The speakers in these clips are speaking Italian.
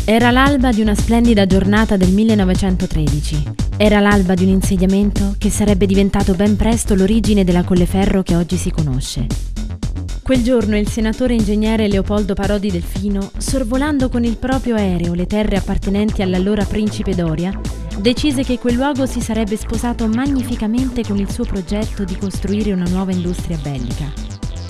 Era l'alba di una splendida giornata del 1913. Era l'alba di un insediamento che sarebbe diventato ben presto l'origine della Colleferro che oggi si conosce. Quel giorno il senatore ingegnere Leopoldo Parodi Delfino, sorvolando con il proprio aereo le terre appartenenti all'allora principe Doria, decise che quel luogo si sarebbe sposato magnificamente con il suo progetto di costruire una nuova industria bellica.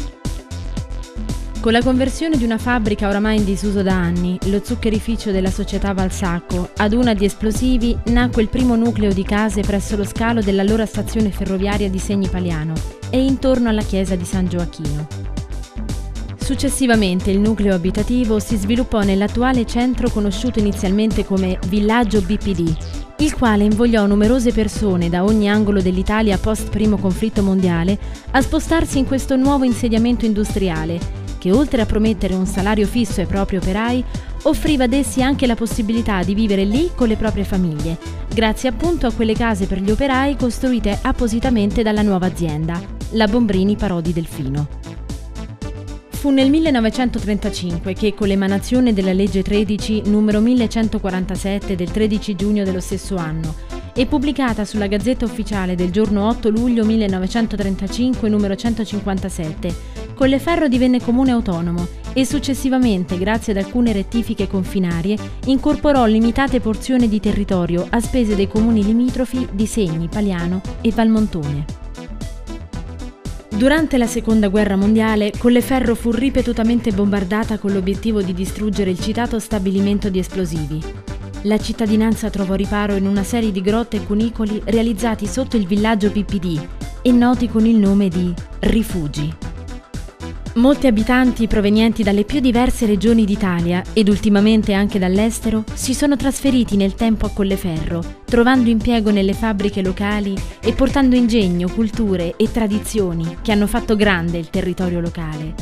Con la conversione di una fabbrica oramai in disuso da anni, lo zuccherificio della società Valsacco, ad una di esplosivi, nacque il primo nucleo di case presso lo scalo dell'allora stazione ferroviaria di Segni Paliano e intorno alla chiesa di San Gioacchino. Successivamente il nucleo abitativo si sviluppò nell'attuale centro conosciuto inizialmente come Villaggio BPD, il quale invogliò numerose persone da ogni angolo dell'Italia post primo conflitto mondiale a spostarsi in questo nuovo insediamento industriale, che oltre a promettere un salario fisso ai propri operai, offriva ad essi anche la possibilità di vivere lì con le proprie famiglie, grazie appunto a quelle case per gli operai costruite appositamente dalla nuova azienda, la Bombrini Parodi Delfino. Fu nel 1935 che, con l'emanazione della legge 13 numero 1147 del 13 giugno dello stesso anno e pubblicata sulla Gazzetta Ufficiale del giorno 8 luglio 1935 numero 157, Colleferro divenne comune autonomo e successivamente, grazie ad alcune rettifiche confinarie, incorporò limitate porzioni di territorio a spese dei comuni limitrofi di Segni, Paliano e Valmontone. Durante la Seconda Guerra Mondiale, Colleferro fu ripetutamente bombardata con l'obiettivo di distruggere il citato stabilimento di esplosivi. La cittadinanza trovò riparo in una serie di grotte e cunicoli realizzati sotto il villaggio PPD e noti con il nome di rifugi. Molti abitanti provenienti dalle più diverse regioni d'Italia ed ultimamente anche dall'estero si sono trasferiti nel tempo a Colleferro, trovando impiego nelle fabbriche locali e portando ingegno, culture e tradizioni che hanno fatto grande il territorio locale.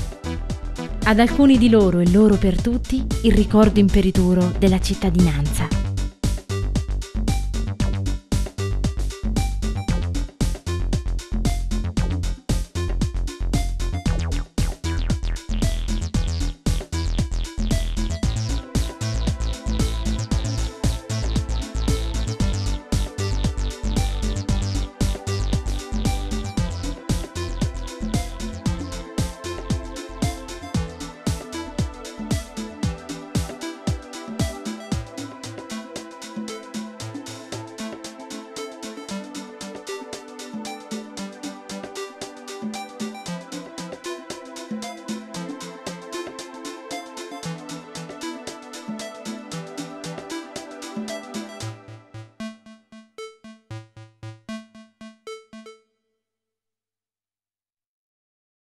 Ad alcuni di loro e loro per tutti il ricordo imperituro della cittadinanza.